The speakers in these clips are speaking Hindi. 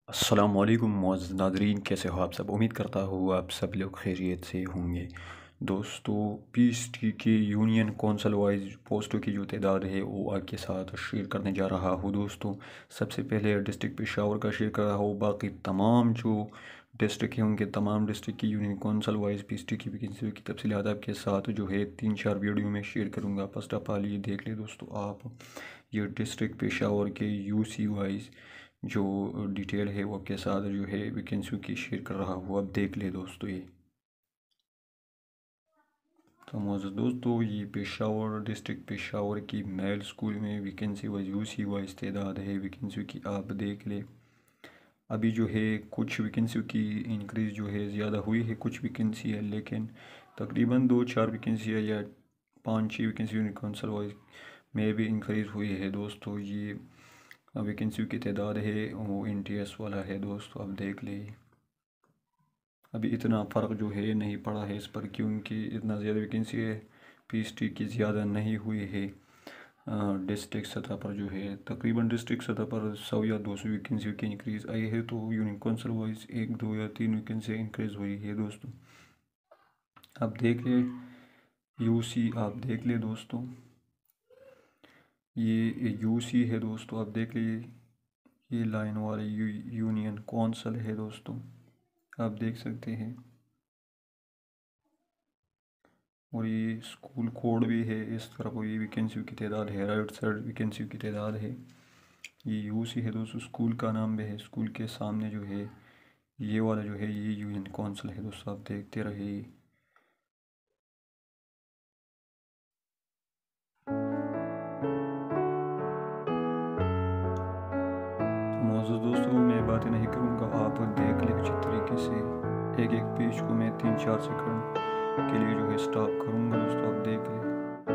अस्सलाम वालेकुम मुअज़्ज़िज़ नाज़रीन, कैसे हो आप सब। उम्मीद करता हूँ आप सब लोग खैरियत से होंगे। दोस्तों, पीएसटी की यूनियन कौंसल वाइज पोस्टों की जो तादाद है वो आपके साथ शेयर करने जा रहा हूँ। दोस्तों, सबसे पहले डिस्ट्रिक्ट पेशावर का शेयर कर रहा हूँ। बाकी तमाम जो डिस्ट्रिक्ट हैं उनके तमाम डिस्ट्रिक्ट की यूनियन कौंसल वाइज पीएसटी की वैकेंसी की तफसीलात आपके साथ जो है 3-4 वीडियो में शेयर करूँगा। फर्स्ट ऑफ ऑल ये देख ले दोस्तों आप, ये डिस्ट्रिक्ट पेशावर के यूसी वाइज जो डिटेल है वो आपके साथ जो है वैकेंसी की शेयर कर रहा हूँ। अब देख ले दोस्तों ये। तो मौजूद दोस्तों, ये पेशावर डिस्ट्रिक्ट पेशावर की मेल स्कूल में वैकेंसी वाइज यूसी वाइज तादाद है वैकेंसी की, आप देख ले। अभी जो है कुछ वैकेंसी की इंक्रीज़ जो है ज़्यादा हुई है, कुछ वैकेंसी है लेकिन तकरीबन 2-4 वैकेंसी है या 5-6 वैकेंसी यूनियन काउंसिल वाइज में भी इंक्रीज़ हुई है। दोस्तों, ये वैकेंसी की तादाद है वो एनटीएस वाला है। दोस्तों अब देख ले, अभी इतना फ़र्क जो है नहीं पड़ा है इस पर, क्योंकि इतना ज़्यादा वैकेंसी है पीएसटी की ज़्यादा नहीं हुई है। डिस्ट्रिक्ट सतह पर जो है तकरीबन डिस्ट्रिक्ट सतह पर 100 या 200 वैकेंसी की इंक्रीज़ आई है, तो यूनियन काउंसिल वाइज 1-2 या 3 वैकेंसी इंक्रीज़ हुई है। दोस्तों अब देख ले यूसी, आप देख ले दोस्तों, ये यूसी है। दोस्तों अब देख ले, ये लाइन वाले यूनियन काउंसिल है। दोस्तों आप देख सकते हैं, और ये स्कूल कोड भी है इस तरफ, ये वैकेंसी की तादाद है, राइट साइड वैकेंसी की तादाद है। ये यूसी है दोस्तों, स्कूल का नाम भी है। स्कूल के सामने जो है ये वाला जो है ये यूनियन काउंसिल है। दोस्तों आप देखते रहिए। तो मौजूद दोस्तों, मैं बातें नहीं करूँगा, आप देख ले अच्छी तरीके से। एक एक पेज को मैं 3-4 सेकंड के लिए जो है स्टॉप करूँगा। दोस्तों आप देख ले।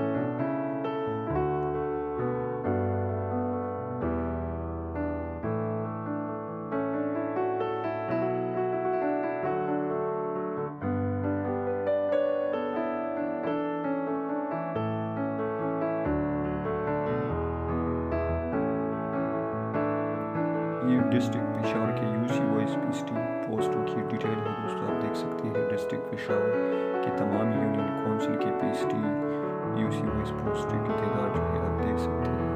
ये डिस्ट्रिक्ट पेशावर के यूसी वाइज पीएसटी पोस्टों की डिटेल है। दोस्तों आप देख सकते हैं, डिस्ट्रिक्ट पेशावर की तमाम यूनियन काउंसिल के पीएसटी यूसी वाइज पोस्टों की तादाद जो है आप देख सकते हैं।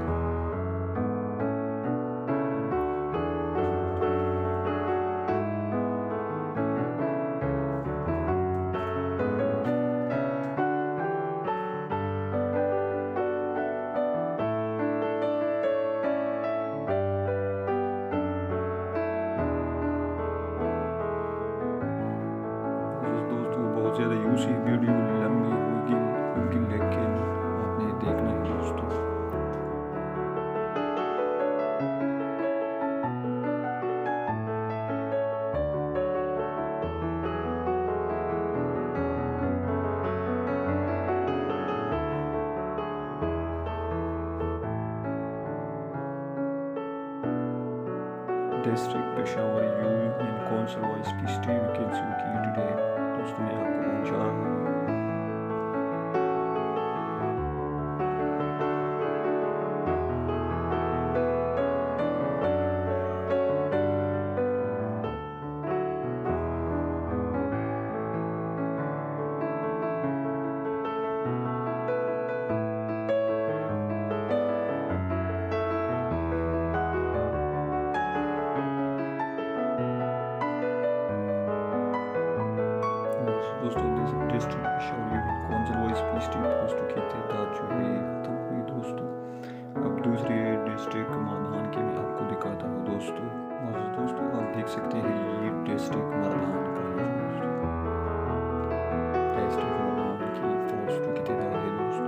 दोस्तों बहुत ज़्यादा यूसी वीडियो लंबी होगी लेकिन आपने देखना है दोस्तों। District Peshawar union council wise PST vacancy की डिटेल दोस्तों मैं आपको पहुंचा रहा हूँ। दोस्तों district Peshawar union council wise PST पोस्टों की तादाद जो है खत्म हुई। दोस्तों अब दूसरे डिस्ट्रिक्ट मरदान के मैं आपको दिखाता हूँ। दोस्तों आप देख सकते हैं, ये डिस्ट्रिक्ट मरदान का है। डिस्ट्रिक्ट मरदान की पोस्टों की तादाद है दोस्तों।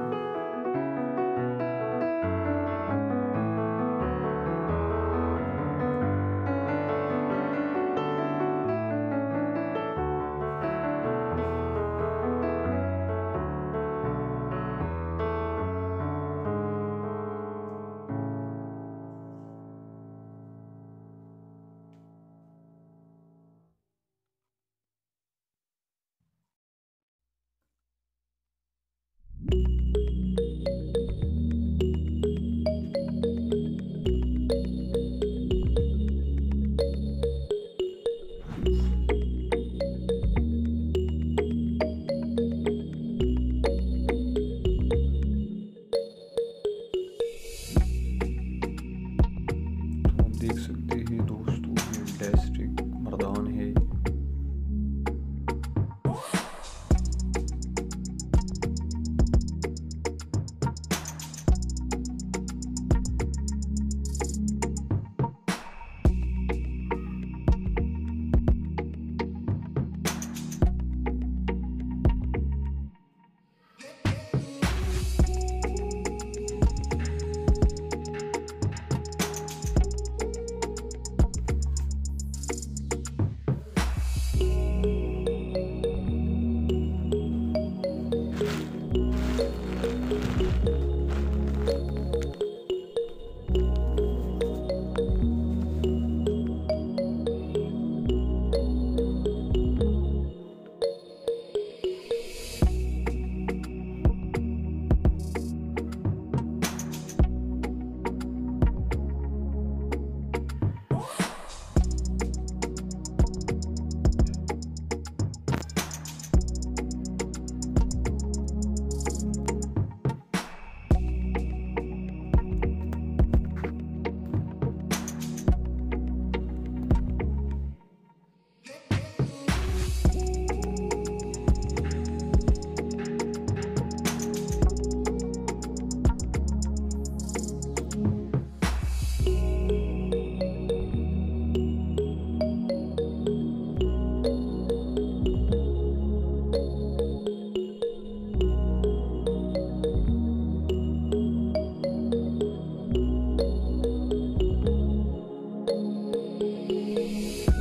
है।